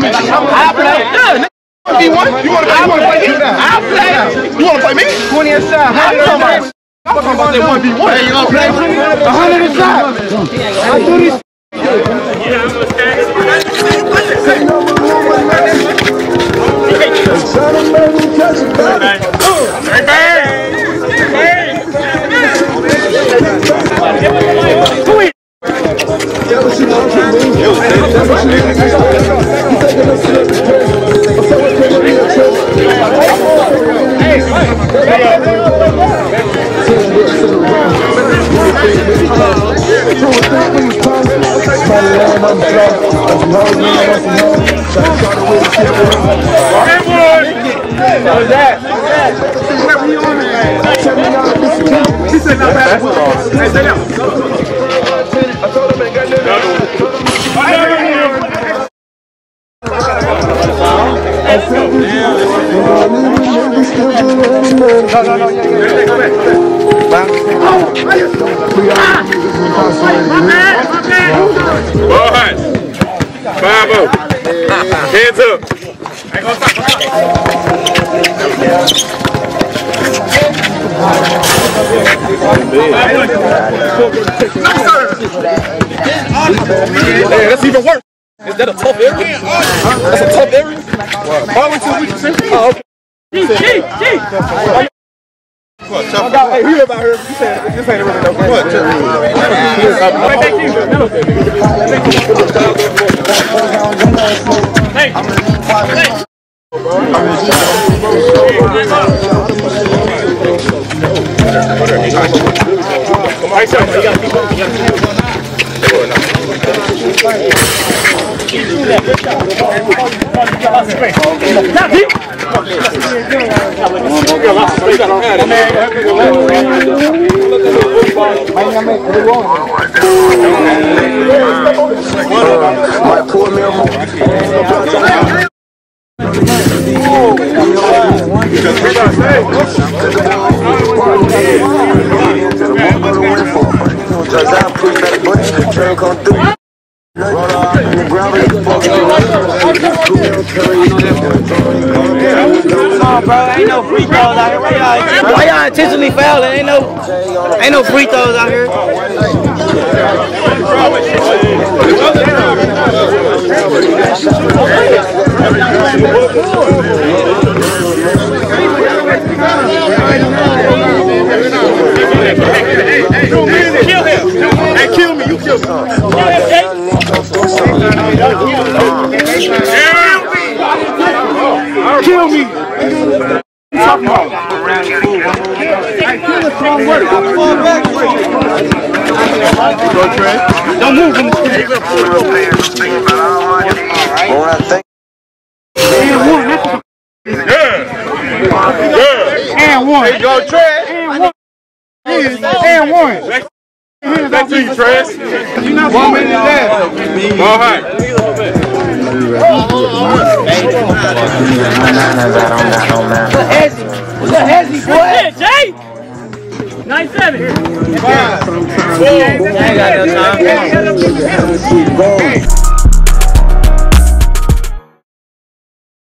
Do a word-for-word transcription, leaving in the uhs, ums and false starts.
I'll play. Yeah, one v one. You want to play me? I'll play. You want to play me? twenty a shot. I'm talking about. I'm talking about that one v one. Hey, you gonna play? A hundred a shot. I do this. Hands up. Hey, that's even worse. Is that a tough area? That's a tough area? Arlington, we can see. Oh, okay. G, G, G. What, hey, he live out here. You said this ain't really no game. What, right back here. Hey, hey. Right side, you gotta keep up. You gotta keep up. Come on, bro. Ain't no free throws out here. Why y'all, why y'all intentionally fouling? Ain't no, ain't no free throws out here. Kill him. Hey, kill me. You kill me. Kill me. Talking about I kill the strong word. Fall back. Go Trey. Don't move from the stage. And one. Yeah. Yeah. And one. Hey, go Trey. And one. And one. Back to you, Trez. One minute left. All right. What's up, Hezzy, boy? What's Jay? nine seven. Five. Four. I ain't got no time.